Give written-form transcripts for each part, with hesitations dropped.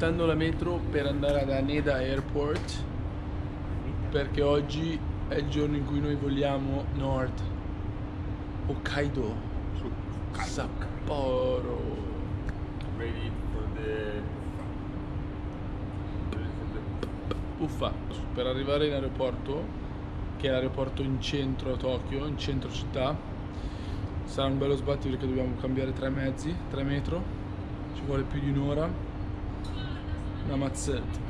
aspettando la metro per andare ad Haneda Airport perché oggi è il giorno in cui noi voliamo nord. Hokkaido, Sapporo. Ready for the Uffa, per arrivare in aeroporto, che è l'aeroporto in centro a Tokyo, in centro città, sarà un bello sbatti perché dobbiamo cambiare 3 mezzi, 3 metro, ci vuole più di un'ora, una mazzetta.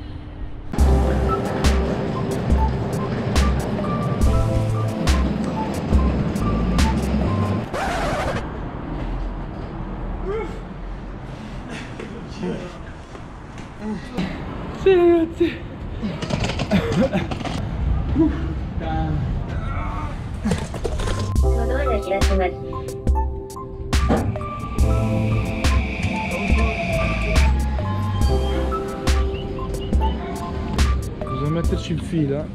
Sì ragazzi. Bisogna metterci in fila.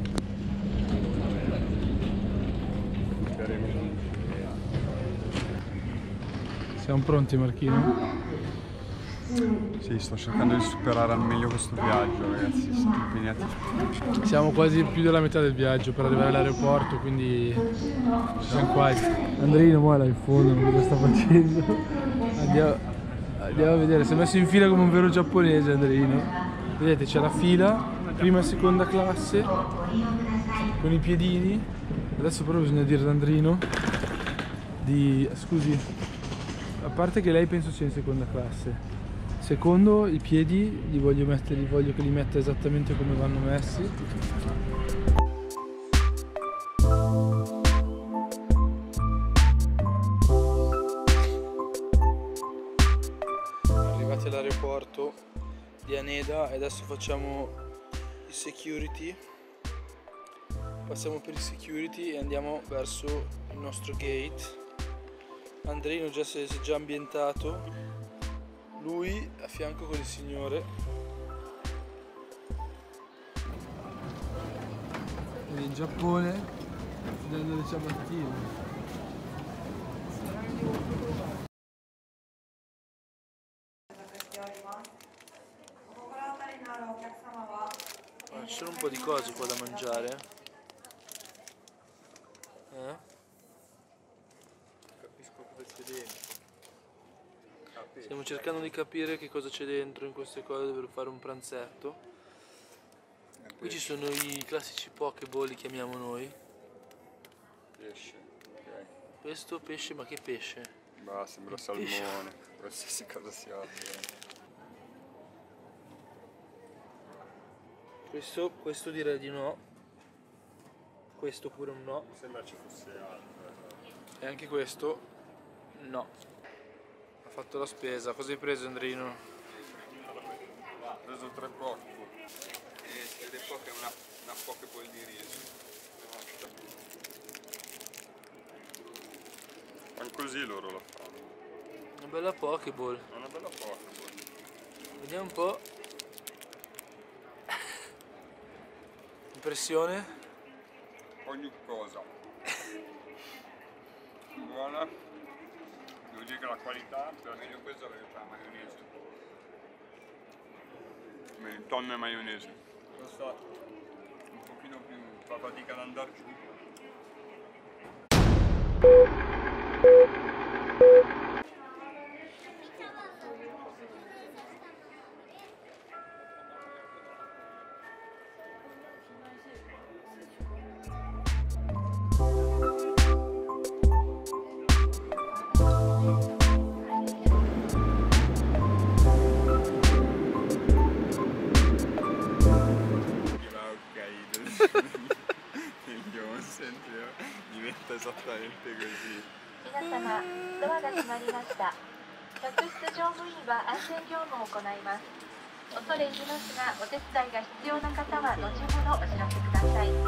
Siamo pronti, Marchino? Sì, sto cercando di superare al meglio questo viaggio, ragazzi, siamo impegnati. Siamo quasi più della metà del viaggio per arrivare all'aeroporto, quindi siamo quasi. Andreino mo è là in fondo, non cosa sta facendo. Andiamo a vedere, si è messo in fila come un vero giapponese Andreino. Vedete, c'è la fila, prima e seconda classe, con i piedini. Adesso però bisogna dire ad Andreino di... scusi, a parte che lei penso sia in seconda classe. Secondo, i piedi voglio che li metta esattamente come vanno messi. Arrivati all'aeroporto di Haneda e adesso facciamo i security. Passiamo per i security e andiamo verso il nostro gate. Andreino già si è già ambientato. Lui a fianco con il signore. E in Giappone prendendo le ciabattine. Ci sono un po' di cose qua da mangiare. Capisco cosa c'è dentro. Stiamo cercando di capire che cosa c'è dentro in queste cose per fare un pranzetto. Qui ci sono i classici pokeball, li chiamiamo noi. Pesce, ok. Questo pesce, ma che pesce? Bah, sembra salmone, qualsiasi cosa sia. Questo direi di no. Questo pure un no. Mi sembra ci fosse altro. E anche questo no. Ha fatto la spesa. Cosa hai preso, Andrino? Ho preso 3 pokeball. E si vede po' che è una pokeball di riso. Ma così loro lo fanno. Una bella pokeball. È una bella pokeball. Vediamo un po'. Impressione? Ogni cosa. Buona. Devo dire che la qualità, però meglio questa perché c'è la maionese. Il tonno e maionese. Questa un pochino più fa fatica ad andare giù. Diventa esattamente così. 皆様、ドアが閉まりました。客室乗務員は安全業務を行います。恐れ入りますが、お手伝いが必要な方は後ほどお知らせください。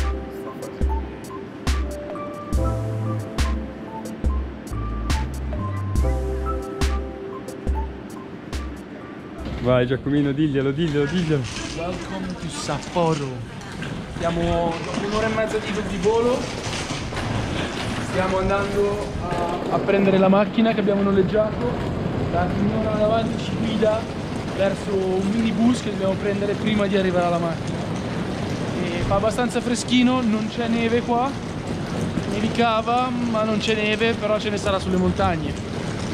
Vai Giacomino, diglielo. Welcome to Sapporo. Siamo dopo un'ora e mezza di volo. Stiamo andando a prendere la macchina che abbiamo noleggiato. La signora davanti ci guida verso un minibus che dobbiamo prendere prima di arrivare alla macchina. E fa abbastanza freschino, non c'è neve qua, nevicava ma non c'è neve, però ce ne sarà sulle montagne.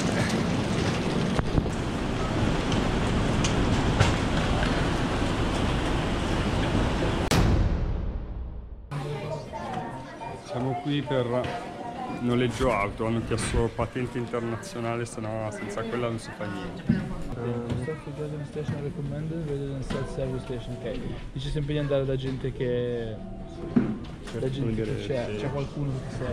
Siamo qui per noleggio auto, hanno chiesto patente internazionale, se no senza quella non si fa niente. Dice sempre di andare da gente che c'è qualcuno che serve.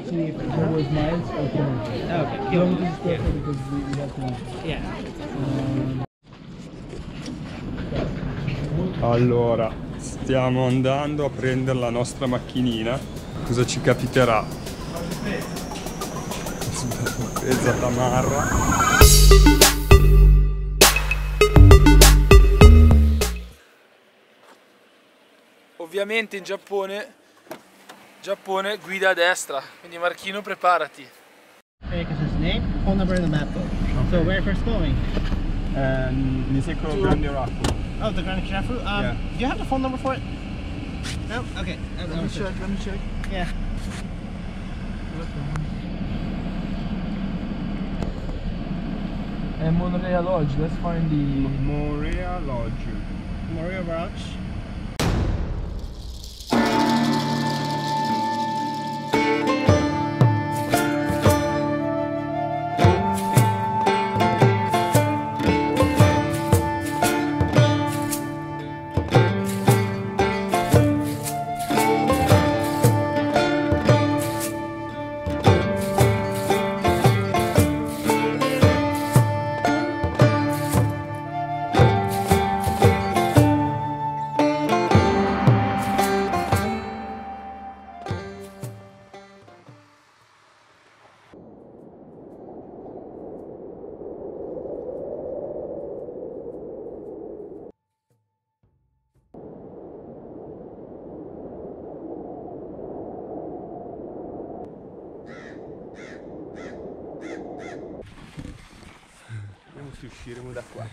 Allora, stiamo andando a prendere la nostra macchinina. Cosa ci capiterà? Pesa tamarra. Ovviamente in Giappone guida a destra, quindi Marchino preparati. His name, phone number in the map book. So where are you first going? Niseko Grande Raffle. Oh, the Grand Kirafu? Yeah. Do you have the phone number for it? No? Okay. Let me check. Yeah. È Monorea Lodge, let's find the... Morea Lodge. Moria Barrage. Vediamo se usciremo da qua.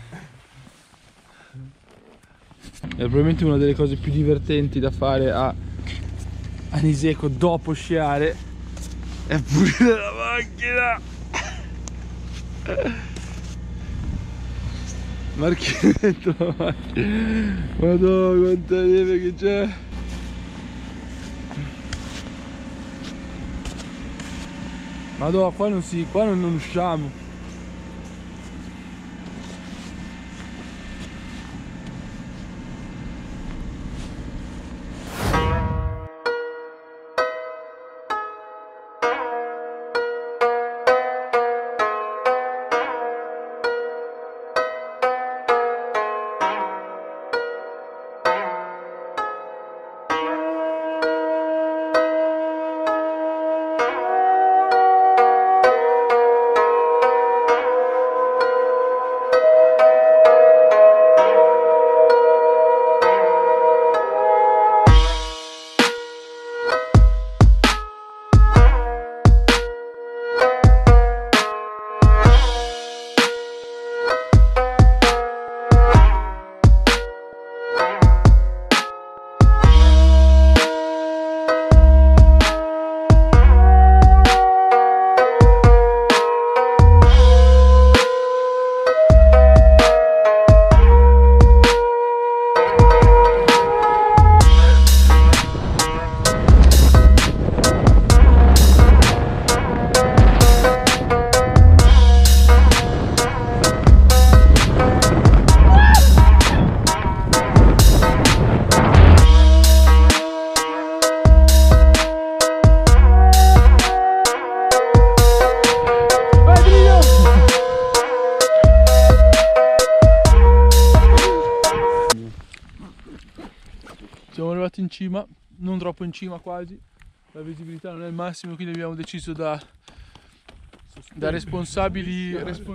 È probabilmente una delle cose più divertenti da fare a Niseko dopo sciare è pulire la macchina. Marchino dentro la macchina. Madonna, quanta neve che c'è. Madonna, qua non usciamo. Siamo arrivati in cima, non troppo in cima quasi, la visibilità non è il massimo, quindi abbiamo deciso da responsabili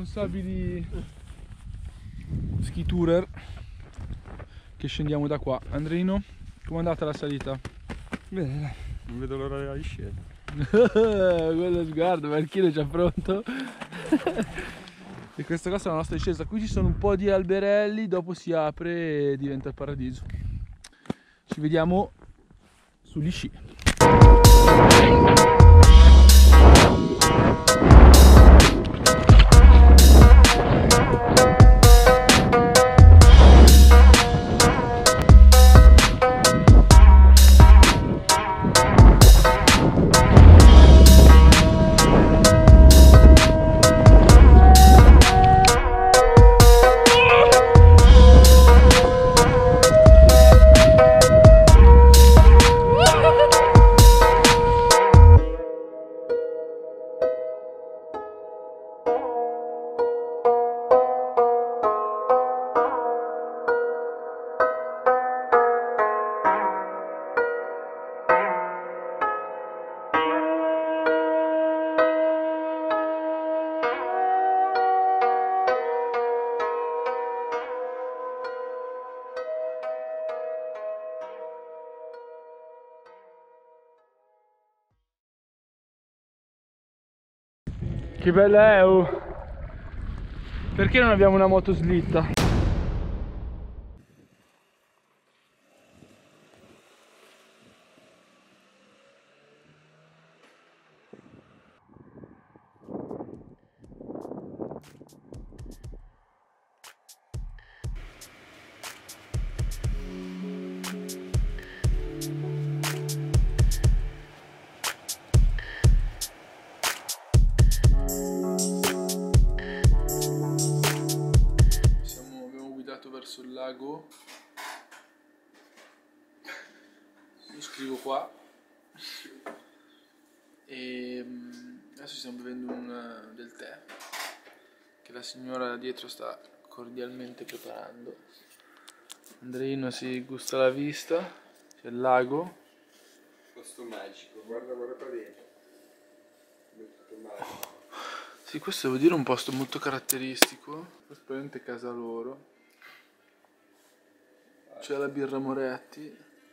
ski tourer che scendiamo da qua. Andrino, com'è andata la salita? Bene, non vedo l'ora di scendere. Quello sguardo, Marchino è già pronto. E questa qua è la nostra discesa. Qui ci sono un po' di alberelli, dopo si apre e diventa il paradiso. Ci vediamo sugli sci. Che bella è, oh! Perché non abbiamo una motoslitta? Verso il lago. Io scrivo qua e adesso stiamo bevendo del tè che la signora dietro sta cordialmente preparando. Andreino si gusta la vista, c'è il lago. Posto magico, guarda qua dentro. Tutto magico. Sì, questo devo dire è un posto molto caratteristico. Questo probabilmente è casa loro. C'è la birra Moretti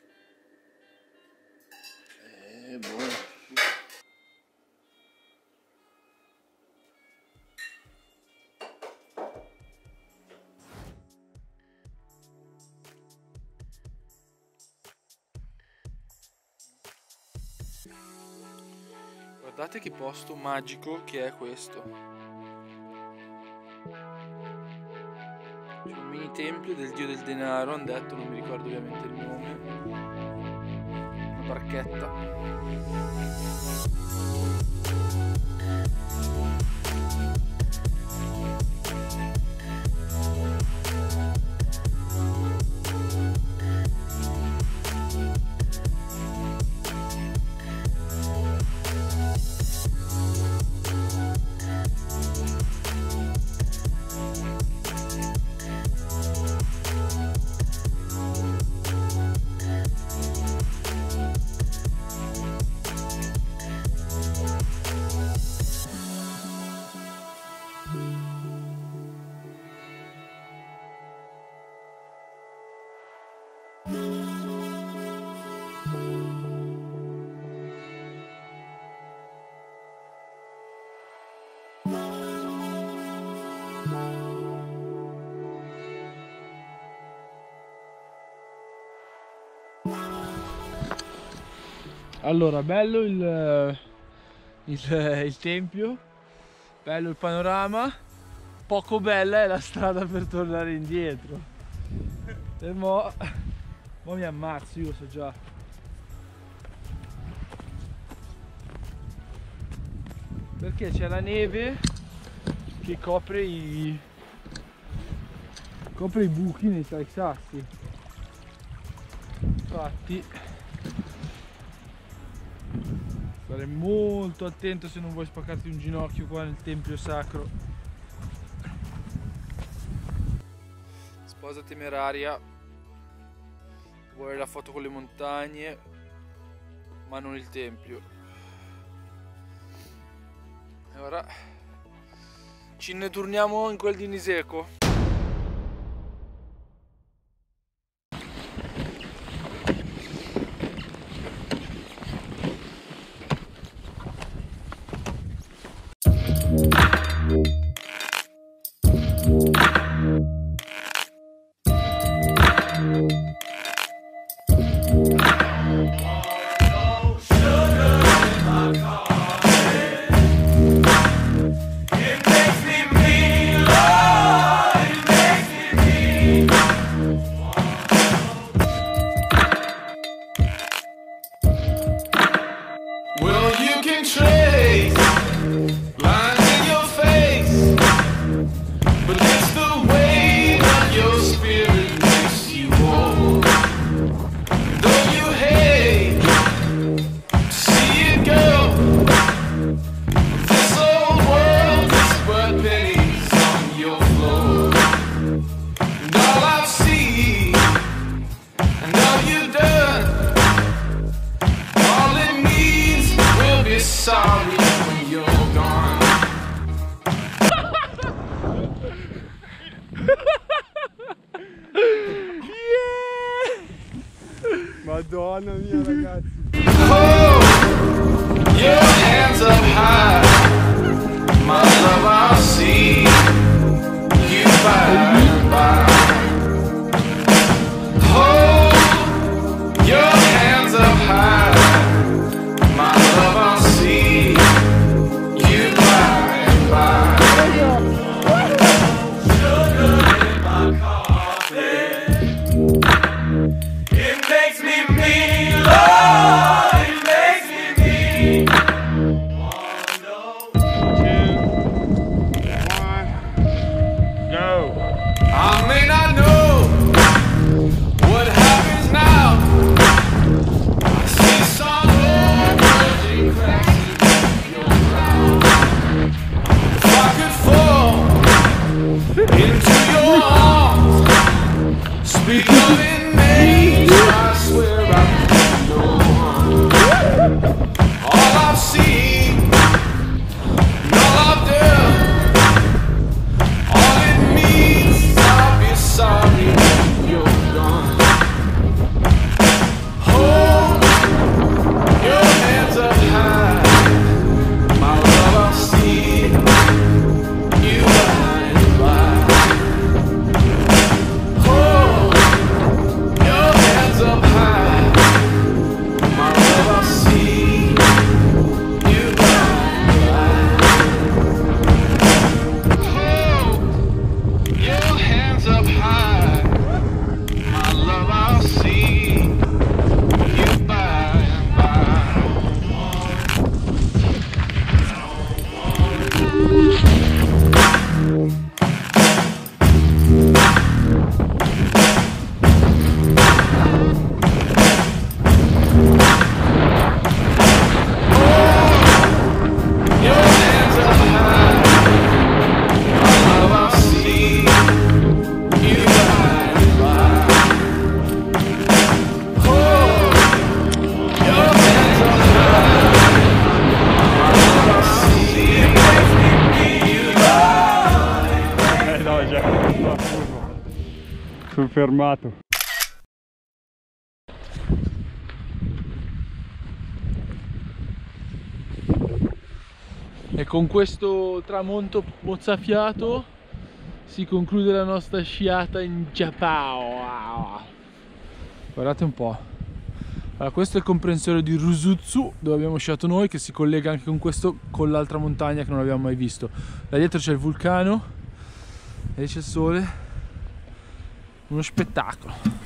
e buono. Guardate che posto magico che è questo. C'è un mini tempio del dio del denaro, hanno detto, non mi ricordo ovviamente il nome. Una barchetta. Allora, bello il tempio, bello il panorama, poco bella è la strada per tornare indietro. E mo mi ammazzo, io lo so già. Perché c'è la neve che copre i buchi nei sassi. Infatti stare molto attento se non vuoi spaccarti un ginocchio qua nel tempio sacro. Sposa temeraria, vuole la foto con le montagne ma non il tempio. E ora ci ne torniamo in quel di Niseko. Madonna mia, ragazzi. Your hands up high, my love, I'll see you by and by. Hold your hands up high, my love, I'll see you by and by. Sugar in my coffee, it makes me mean, Lord. I may not know what happens now. I see some emerging cracks in your ground. If I could fall into your arms, speak loving names, I swear I can no harm. All I've seen, and all I've done, sorry when you're gone. Hold your hands up high, my love, I'll see you by and by. Hold your hands up high, my love, I'll see you by and by. Hold your hands up high, my love, I'll see you by and by. Your hands up high, my love, I'll see you by and by. Hold your hands up high, my love, I'll see you by and by. No, già. Sono fermato. E con questo tramonto mozzafiato si conclude la nostra sciata in Giappone. Guardate un po'. Allora, questo è il comprensorio di Rusutsu, dove abbiamo sciato noi, che si collega anche con questo, con l'altra montagna che non abbiamo mai visto. Là dietro c'è il vulcano e lì c'è il sole. Uno spettacolo.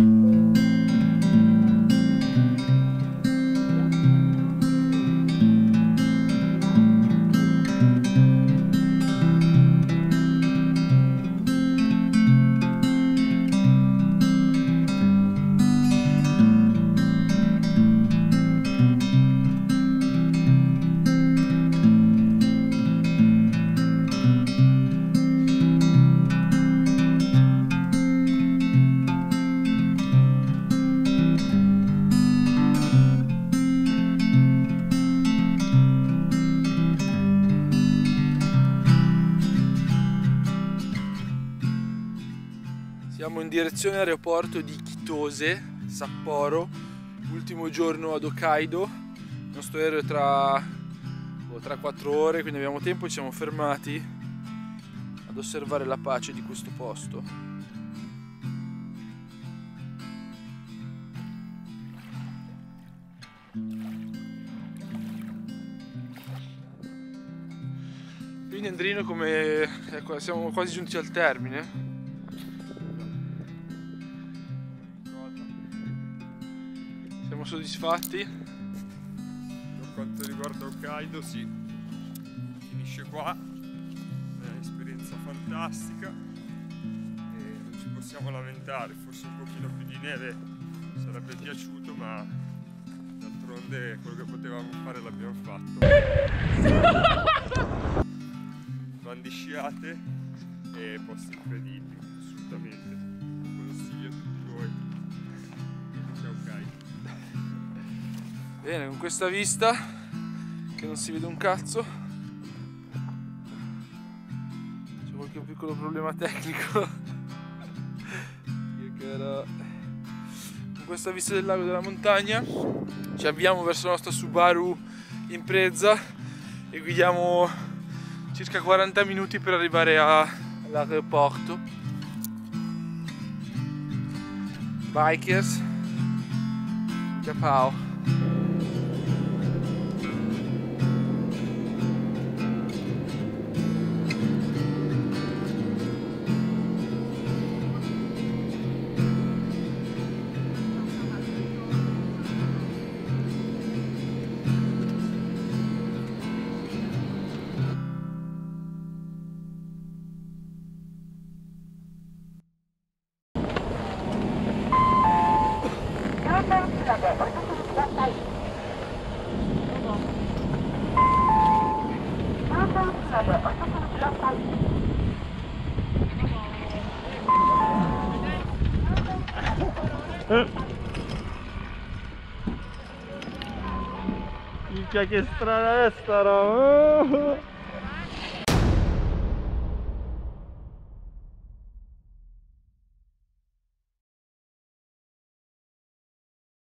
Siamo in direzione aeroporto di Kitose, Sapporo, ultimo giorno ad Hokkaido. Il nostro aereo è tra 4 ore, quindi abbiamo tempo e ci siamo fermati ad osservare la pace di questo posto. Quindi Andrino, siamo quasi giunti al termine. Siamo soddisfatti? Per quanto riguarda Hokkaido, sì, finisce qua, è un'esperienza fantastica e non ci possiamo lamentare. Forse un pochino più di neve sarebbe piaciuto, ma d'altronde quello che potevamo fare l'abbiamo fatto. Bandi sciate e posti incredibili, assolutamente, consiglio a tutti voi. Ciao Hokkaido. Bene, con questa vista che non si vede un cazzo, c'è qualche piccolo problema tecnico che era un questa vista del lago e della montagna. Ci avviamo verso la nostra Subaru Impreza e guidiamo circa 40 minuti per arrivare all'aeroporto. Bikers, ciao. Minchia che strana è sta roba.